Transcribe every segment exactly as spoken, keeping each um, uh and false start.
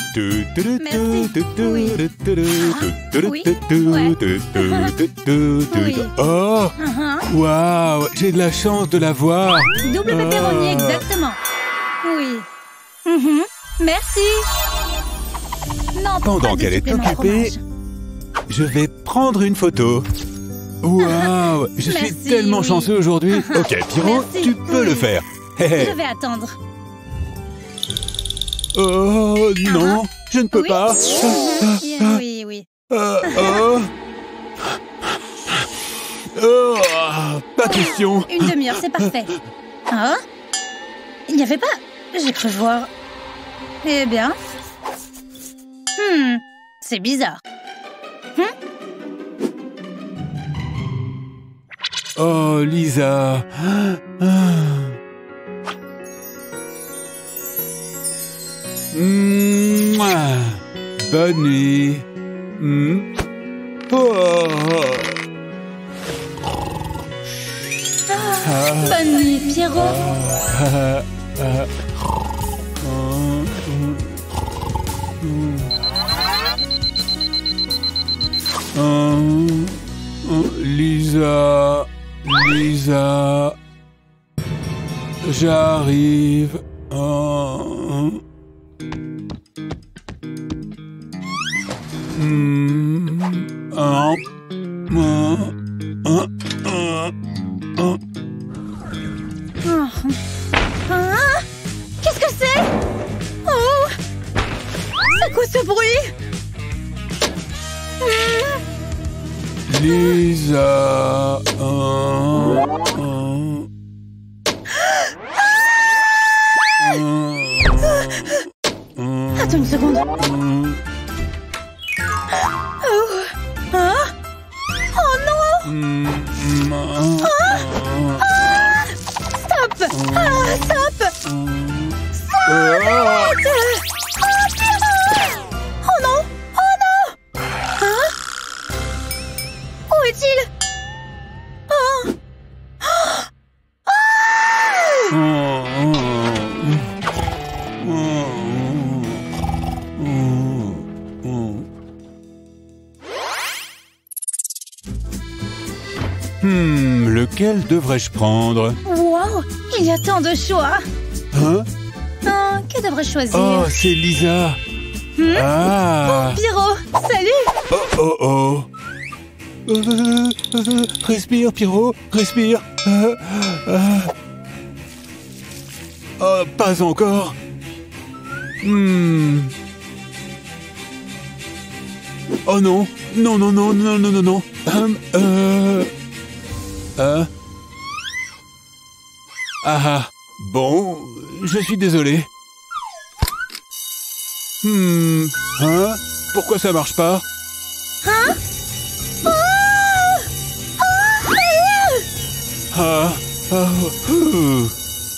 Oh, waouh, j'ai de la chance de la voir. Double pepperoni, exactement. Oui. Mm-hmm. Merci. Non, pendant qu'elle est occupée, je vais prendre une photo. Waouh, je Merci, suis tellement oui. chanceux aujourd'hui. Ok, Pierrot, Merci. tu peux le faire. Je vais attendre. Oh non, je ne peux Oui. pas. Mm-hmm. Oui, oui. Euh, oh. Oh, pas question. Une demi-heure, c'est parfait. Ah, il n'y avait pas... J'ai cru voir... Eh bien... Hmm, c'est bizarre. Hmm? Oh, Lisa. Mouah. Bonne nuit. Hmm. Oh. Ah, bonne nuit, Pierrot. Ah, ah. Oh, oh, oh, Lisa, Lisa, j'arrive. Oh. Hmm. Oh. Oh. Oh. Oh. Oh. Oh. Ah, qu'est-ce que c'est? Oh, c'est quoi ce bruit? Hmm. Lisa. Oh. Oh. Oh. Attends une seconde. Oh. Oh, hein? Oh non! Mm, mm, ah, Ah, stop! Ah, stop! ah. Arrête! Oh, Pierrot! Oh non! Oh non! Hein? Où est-il? Oh! Hmm, lequel devrais-je prendre? Wow! Il y a tant de choix! Hein? Ah, que devrais-je choisir? Oh, c'est Lisa! Hmm? Ah! Oh, Pierrot! Salut! Oh, oh, oh! Euh, euh, respire, Pierrot, respire! Euh, euh. Oh, pas encore! Hmm. Oh non! Non, non, non, non, non, non, non! Hum, euh... Euh... Ah ah! Bon, je suis désolé. Hmm... Hein? Pourquoi ça marche pas? Hein? Ah... Ah... ouh.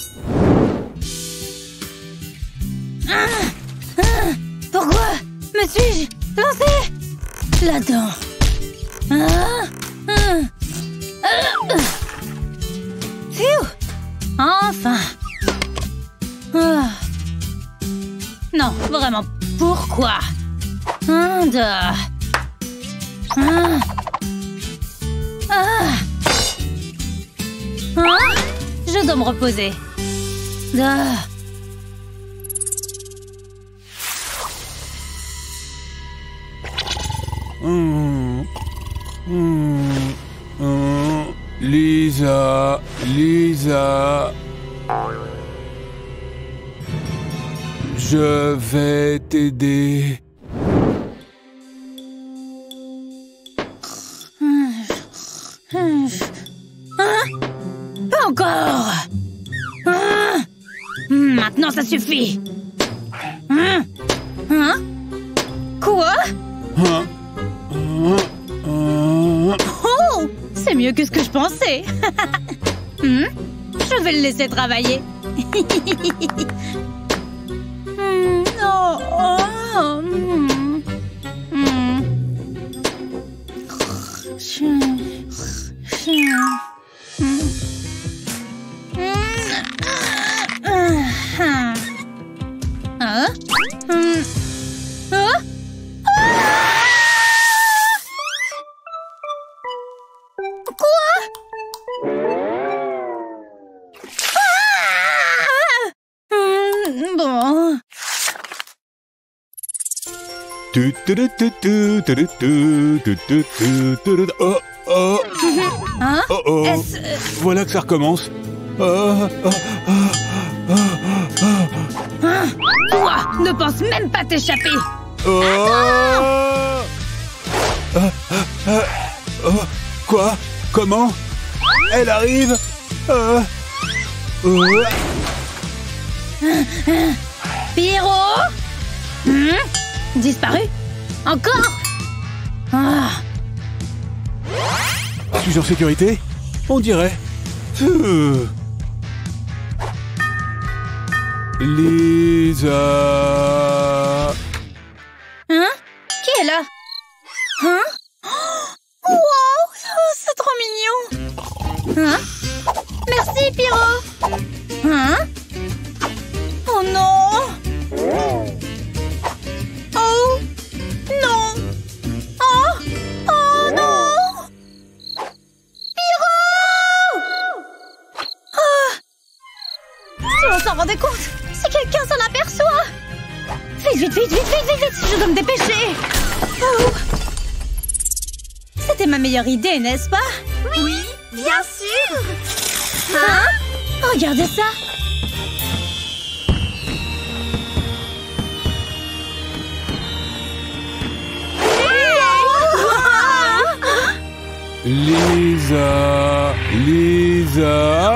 Pourquoi me suis-je lancé là-dedans? Ah, ah, ah. Phew. Enfin. Ah. Non, vraiment, pourquoi? Un, deux. Ah. Ah. Ah. Je dois me reposer. Ah. Hum, hum, hum. Lisa, Lisa, je vais t'aider. Hein? Pas encore. Hein? Maintenant, ça suffit. Hein? Hein? Quoi? Hein? Hein? Hein? Oh! C'est mieux que ce que je pensais. Hmm? Je vais le laisser travailler. Hmm, oh, oh, hmm. Hmm. Hmm. Hein? Hmm. Tu, tu, tu, tu, tu, tu, tu, tu, tu, tu, tu. Oh, oh, Hein? oh, oh. Est-ce... euh, Voilà que ça recommence. Oh, oh, oh, oh, oh. hein? Toi, ne pense même pas t'échapper. Oh. Ah, ah, ah. Oh. Quoi? Comment? Elle arrive? Ah. Oh. Pierrot? Hmm? Disparu? Encore? Ah. Suis-je en sécurité? On dirait. Euh. Lisa. Hein? Qui est là? Hein? Oh, wow! C'est trop mignon! Hein? Merci, Pierrot! Hein? Oh non! Oh! Non! Oh! Oh non! Pierrot! Ah! Si on s'en rendait compte, si quelqu'un s'en aperçoit! Vite, vite, vite, vite, vite, vite, vite! Je dois me dépêcher! Oh! C'était ma meilleure idée, n'est-ce pas? Oui, bien sûr! Hein? Regardez ça! Lisa. Lisa.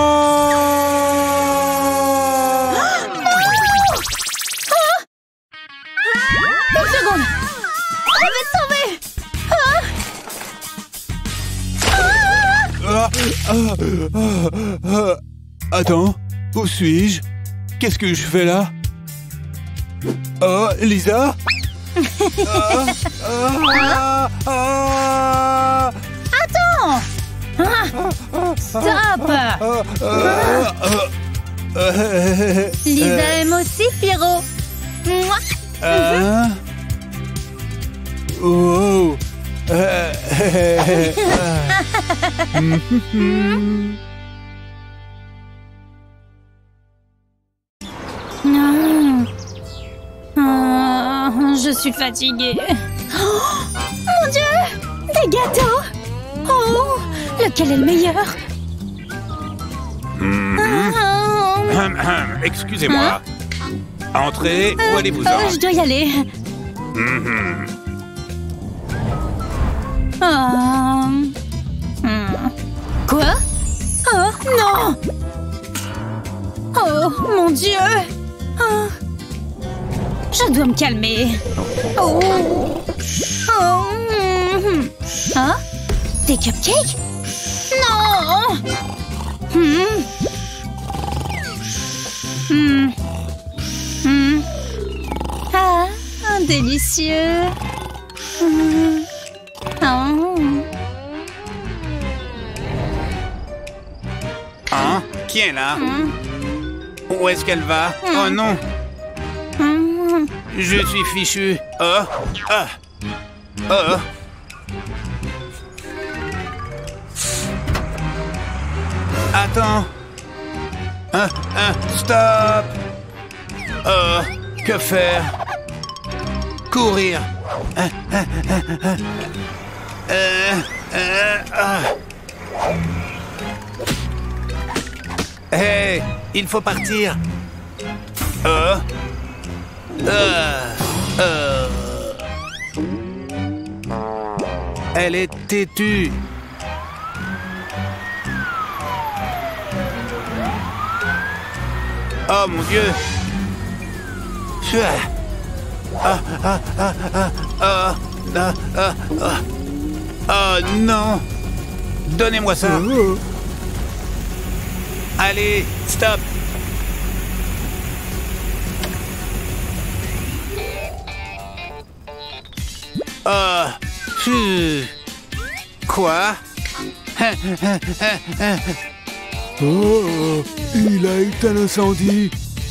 Une seconde! Je vais te sauver! Ah, ah, ah, ah. Attends, où suis-je? Qu'est-ce que je fais là? Oh, Lisa? ah, ah, ah, Attends! Ah, stop! ah, ah, ah. Lisa aime aussi Pierrot. Mouah. Hein? Oh. Euh, Non. Ah, je suis fatiguée. Oh, mon Dieu! Des gâteaux! Oh! Lequel est le meilleur? Ah, Excusez-moi. Entrez, où allez-vous-en? euh, je dois y aller. Mhm. Ah. Hmm. Quoi? Oh, non! Oh, mon Dieu! Ah. Je dois me calmer. Oh. Oh. hmm. Hein? Des cupcakes? Non! Hmm. Hmm. Hmm. Ah, délicieux. Hmm. Oh. Hein? Qui est là? Hmm. Où est-ce qu'elle va? Oh non, Hmm. je suis fichu. Oh, ah, oh. Attends. Hein, hein, stop. Oh, que faire? Courir. Hein, hein, hein, hein. Euh, euh, ah. Hey, il faut partir. Oh. Euh, euh. Elle est têtue. Oh mon Dieu. Ah, ah, ah, ah, ah, ah, ah, ah. Oh non. Donnez-moi ça. oh. Allez, stop. Oh, phew. Quoi? Oh, il a éteint l'incendie.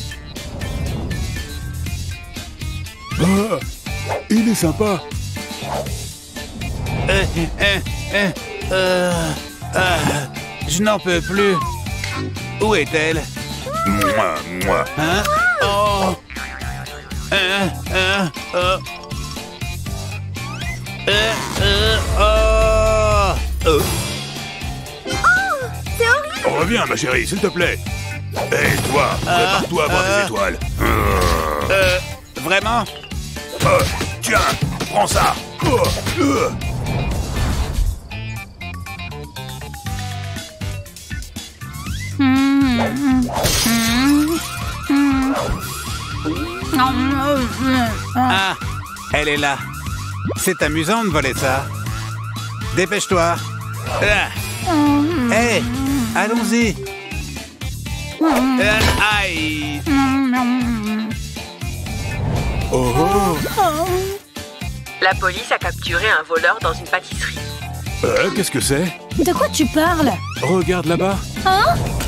Ah, il est sympa. Euh, euh, euh, euh, ah, je n'en peux plus. Où est-elle? Moi, moi. Hein? Oh! Hein? Hein? Oh! Euh, euh, oh. Oh. C'est horrible. Reviens, ma chérie, s'il te plaît. Hé, toi, prépare-toi à voir euh, des étoiles. Euh, vraiment? Euh, tiens, prends ça. Euh, euh. Ah, elle est là. C'est amusant de voler ça. Dépêche-toi. Ah. Hé, allons-y. Euh, aïe. Oh, oh. La police a capturé un voleur dans une pâtisserie. Euh, qu'est-ce que c'est? De quoi tu parles? Regarde là-bas. Hein?